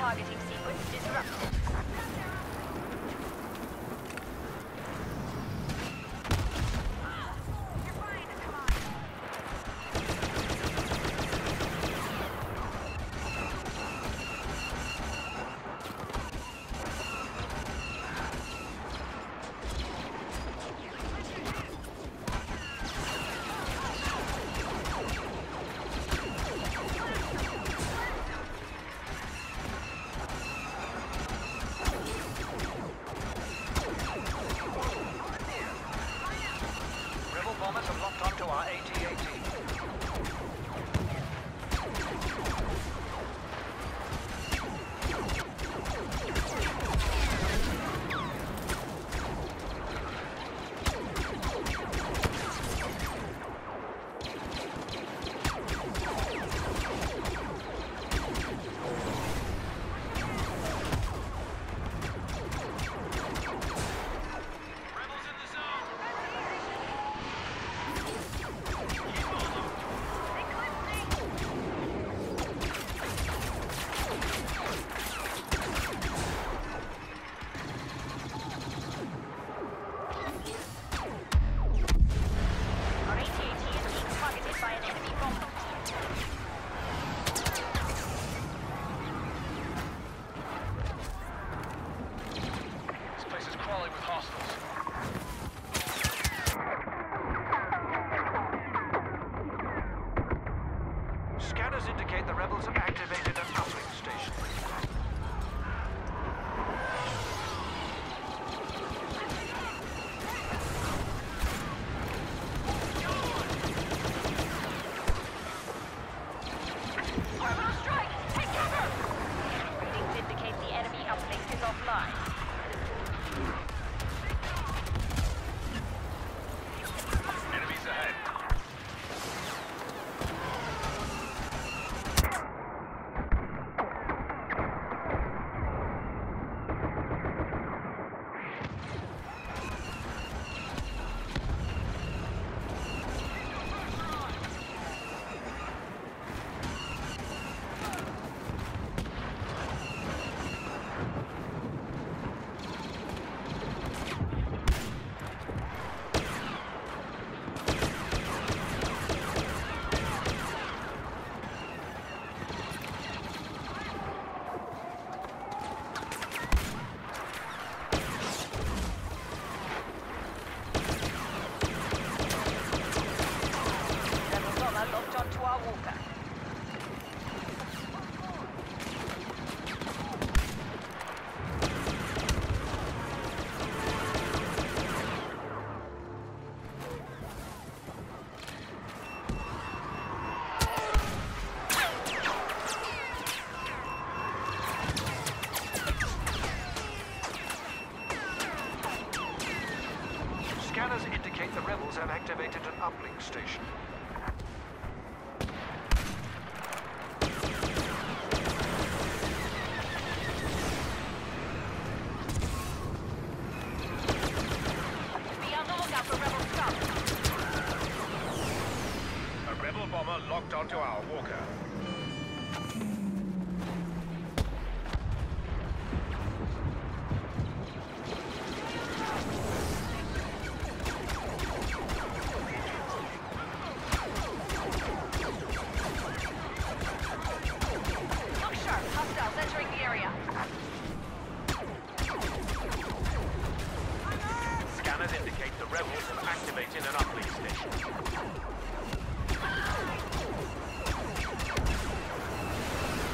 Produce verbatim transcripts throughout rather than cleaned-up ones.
targeting sequence disrupted. Bombers have locked onto our A T A T. Scanners indicate the rebels have activated an uplink station. Orbital strike! Take cover! Readings indicate the enemy uplink is offline. Enemies ahead. Locked onto our walker. Scanners indicate the rebels have activated an uplink station. Rebel bomber locked onto our walker. Look sharp, hostiles entering the area. Scanners indicate the rebels have activated an uplink station.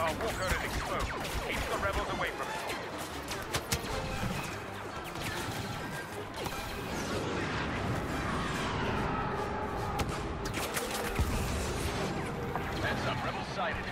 Our walker is exposed. Keep the rebels away from it. Heads up, rebels sighted.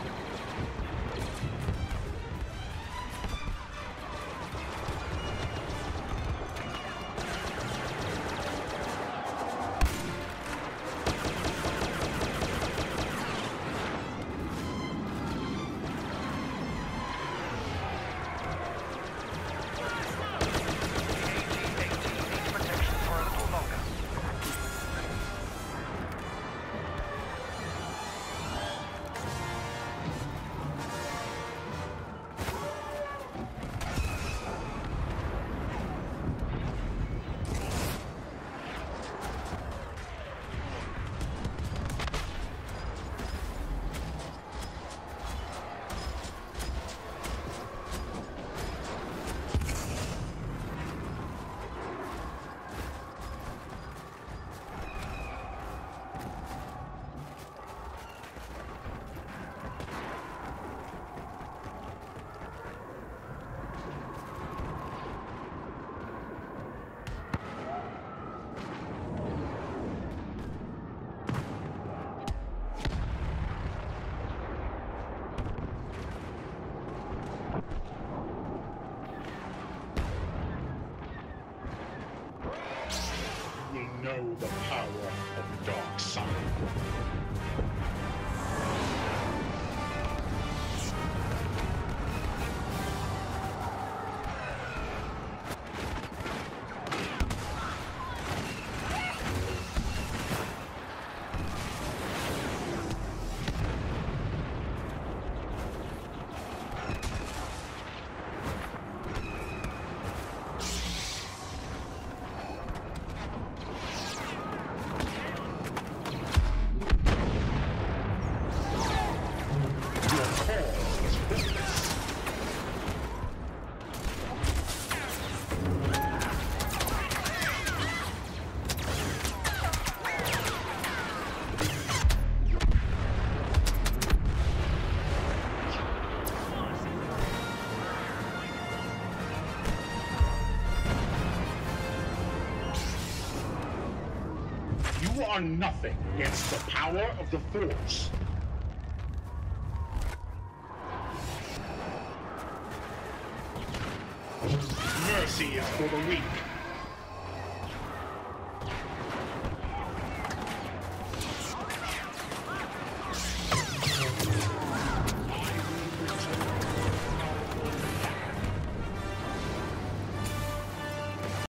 Know the power of the dark side. You are nothing against the power of the Force. Mercy is for the weak.